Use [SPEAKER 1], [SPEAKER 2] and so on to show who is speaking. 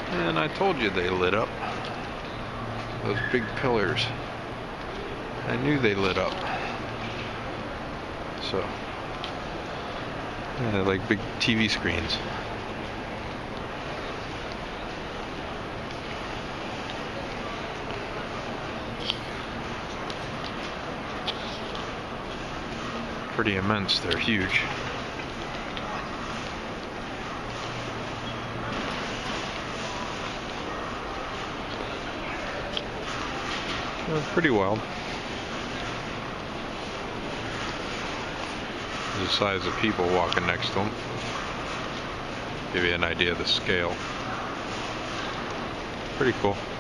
[SPEAKER 1] And I told you they lit up. Those big pillars. I knew they lit up. So, yeah, like big TV screens. Pretty immense, they're huge. Pretty wild. The size of people walking next to them. Give you an idea of the scale. Pretty cool.